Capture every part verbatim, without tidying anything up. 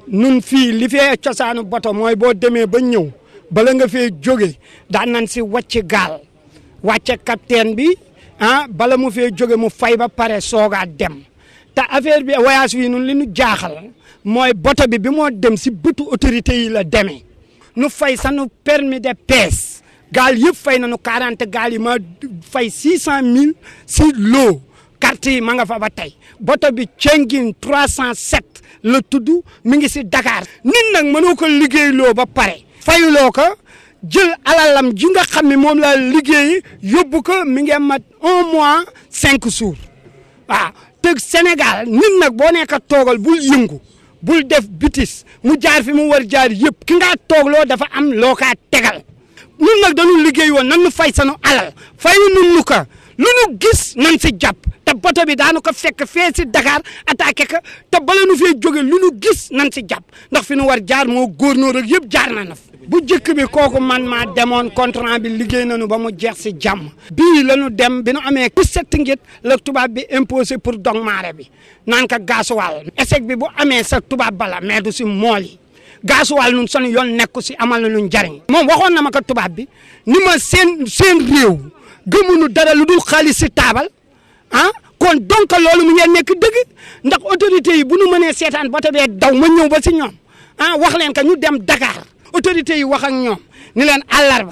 nun fii li fee cosaanu bato mooy boo demee ba ñëw bala nga fee jóge daan nañ si wàcc gaal wàcce capitaine bi ah bala mu fee jóge mu fay ba pare soogaa dem te affaire bi voyage wi nun li ñu jaaxal mooy bato bi bi moo dem si bëtu autorité yi la demee nu fay sanu permis de pêche gaal yëpp fay nañu quarante gaal yi ma fay six cent mille si loo carte yi ma nga fa ba tey bato bi Cengin trois cent sept la tudd mi ngi si Dakar nit nag mënoo ko liggéeyloo ba pare fayuloo ko jël alalam ji nga xam ne moom la liggéey yóbbu ko mi ngi mat un mois cinq jours waaw te Sénégal nit nag boo nekk toogal bul yëngu bul def bitis mu jaar fi mu war jaar yëpp ki nga toogloo dafa am loo kaa tegal ñun nag dañu liggéey woon nan nu fay sanu alal fayu nun nu ko lu nu gis nan si jàpp te bato bi daanu ko fekk fee si Dakar attaqué ko te bala nu fee jóge lu nu gis nan si jàpp ndax fi nu war jaar moo góornóor rek yëpp jaar na na fi bu jëkk bi kooku man maa demoon contrat bi liggéey nañu ba mu jeex si jàmm bii la ñu dem bi nu amee ku set ngit la tubaab bi imposé pour dog maare bi naan ka gaasuwaal échec bi bu amee sa tubaab bala mais du si mool yi gaasuwaal nun sunu yoon nekku si amal na lu njariñ moom waxoon na ma ko tubaab bi ni ma seen seen réew gëmunu dara lu dul xaalis si taabal ah kon donc loolu mu ngeen nekk dëgg ndax autorité yi bu nu mënee seetaan ba tabee daw ma ñëw ba si ñoom ah wax leen ka ñu dem Dakar autorité yi wax ak ñoom ni leen àllarba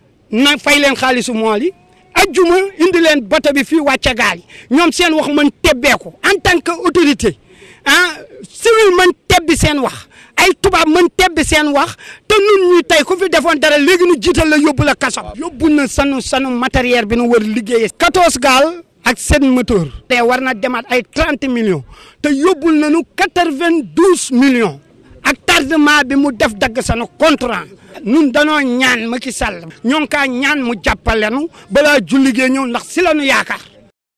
na fay leen xaalisu mool yi ajjuma indi leen bato bi fii wàcce gaal yi ñoom seen wax mën tebbeeku en tant que autorité ah civil mën tebbi seen wax ay tubaab mën tebbi seen wax te nun ñuy tey ku fi defoon dara léegi nu jiital la yóbbu la kaso yóbbu na sanu sanu matériel bi nu war liggéeyee quatorze gaal ak sept moteur te war na demaat ay trente millions te yóbbul nañu quatre-vingt-douze millions ak tardement bi mu def dagg sanu contrat nun danoo ñaan Macky Sall ñoo ngi kaa ñaan mu jàppale nu balaa julli gee ñëw ndax si la nu yaakaar